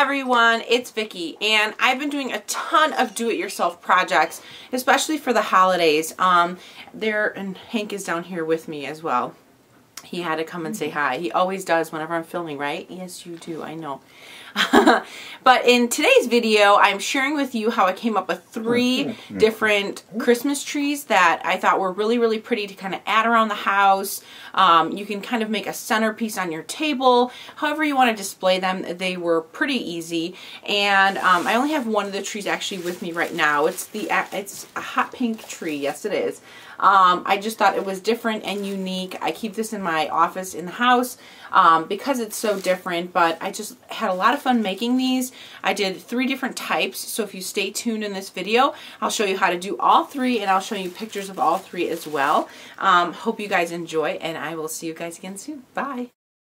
everyone, it's Vicky, and I've been doing a ton of do-it-yourself projects, especially for the holidays. And Hank is down here with me as well. He had to come and say hi. He always does whenever I'm filming, right? Yes, you do, I know. But in today's video, I'm sharing with you how I came up with 3 different Christmas trees that I thought were really, really pretty to kind of add around the house. You can kind of make a centerpiece on your table, however you want to display them. They were pretty easy, and I only have one of the trees actually with me right now. It's a hot pink tree. Yes, it is. I just thought it was different and unique. I keep this in my office in the house because it's so different, but I just had a lot of fun making these. I did 3 different types, so if you stay tuned in this video, I'll show you how to do all 3, and I'll show you pictures of all 3 as well. Hope you guys enjoy, and I will see you guys again soon. Bye!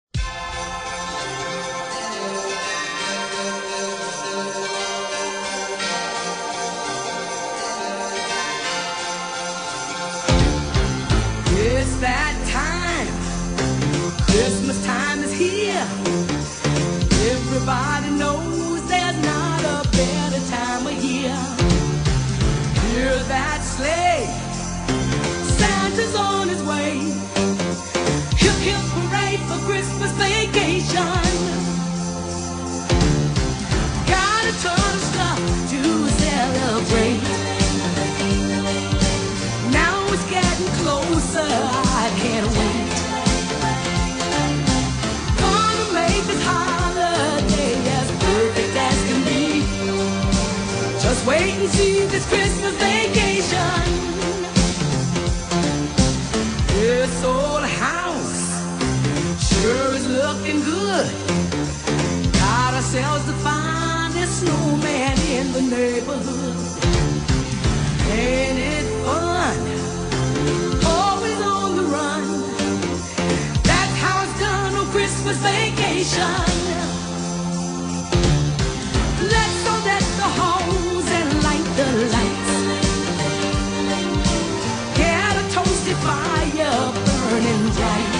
It's that time. Christmas time is here. Everybody knows there's not a better time of year. Hear that sleigh. Santa's on his way. Hip hip hooray for Christmas vacation. Got a ton of stuff to celebrate. Now it's getting closer, I can't wait. Gonna make this holiday as perfect as can be. Just wait and see this Christmas vacation. This old house sure is looking good. Got ourselves the finest snowman in the neighborhood. Ain't it fun? Always on the run. That's how it's done on Christmas vacation. Let's all deck the halls and light the lights. Get a toasted fire burning bright.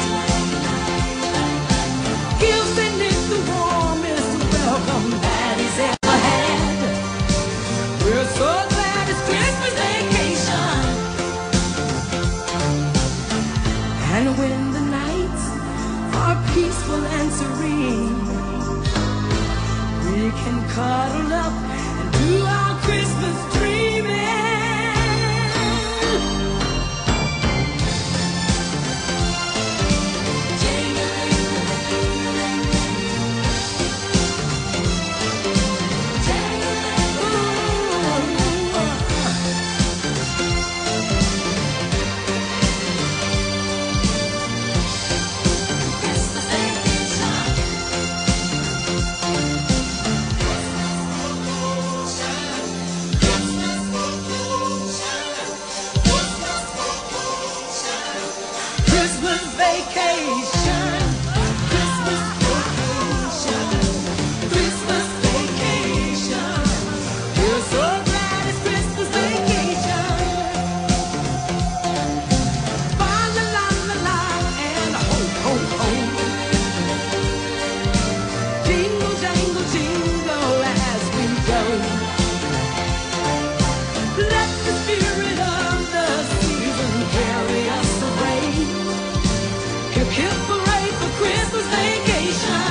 Give St. Nick the warmest welcome that he's ever had. We're so glad it's Christmas vacation. And when the nights are peaceful and serene, we can cuddle up and do our Christmas dreaming. Christmas vacation, Christmas vacation, Christmas vacation. We're so glad it's Christmas vacation. Fa la la la la and ho ho ho. Jingle jangle jingle as we go. Let the spirit of the season carry us away. Hip hip hooray for Christmas vacation.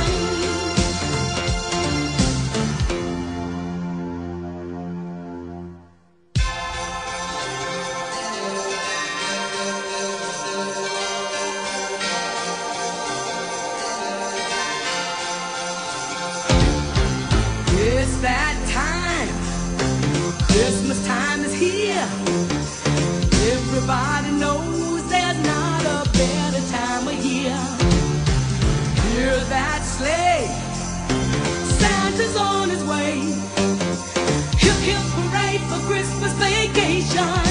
It's that time. Christmas time is here. Everybody knows there's not a better time of year. Hear that sleigh. Santa's on his way. Hip hip hooray for Christmas vacation.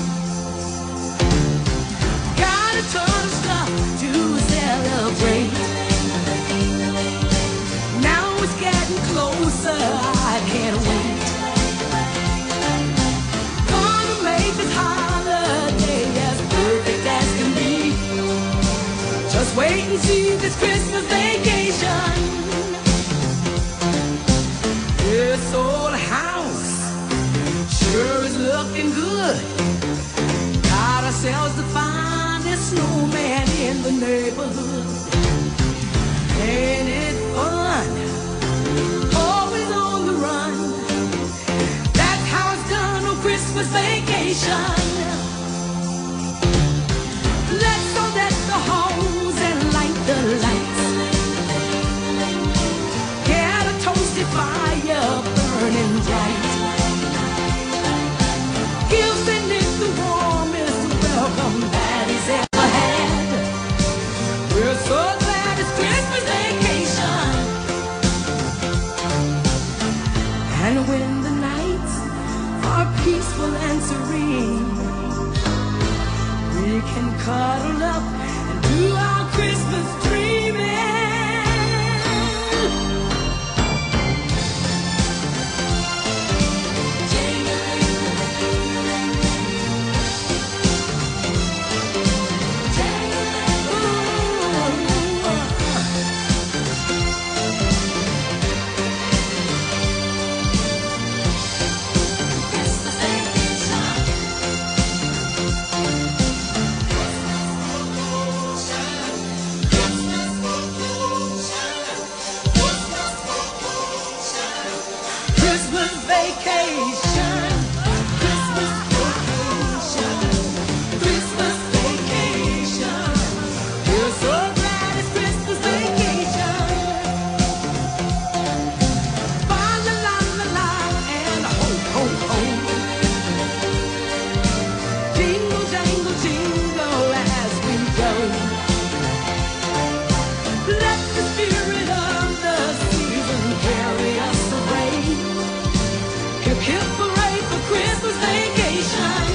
Got a ton of stuff to celebrate. Now it's getting closer, I can't wait. Gonna make this holiday as perfect as can be. Just wait and see this Christmas vacation. neighborhood. Ain't it fun? Always on the run. That's how it's done on Christmas vacation. Let's go deck the halls and light the lights. Get a toasted fire burning bright. Give St. Nick the warmest welcome that he's ever had. We're so glad it's Christmas vacation. And when the nights are peaceful and serene, we can cuddle up and do our Christmas dreaming. Christmas vacation, Christmas vacation, Christmas vacation. We're so glad it's Christmas vacation. Fa la la la la and ho ho ho. Jingle jangle jingle as we go. Let the spirit of the season carry us away. Hip hip hooray for Christmas vacation.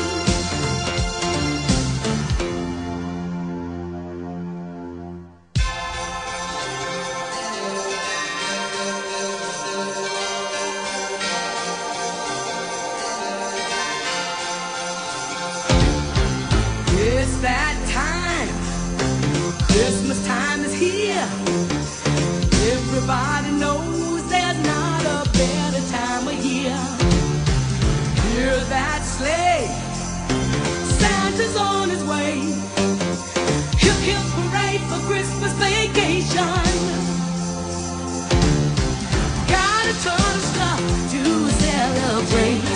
It's that time. Christmas time is here. Everybody knows there's not a better time of year. Hear that sleigh, Santa's on his way. Hip hip hooray for Christmas vacation. Got a ton of stuff to celebrate.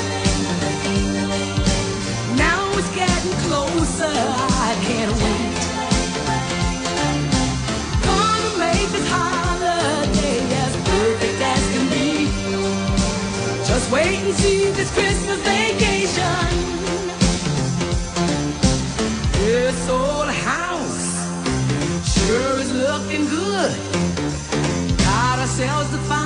Now it's getting closer, I can't wait. Gonna make this holiday as perfect as can be. Just wait and see this Christmas vacation. This old house sure is looking good. Got ourselves the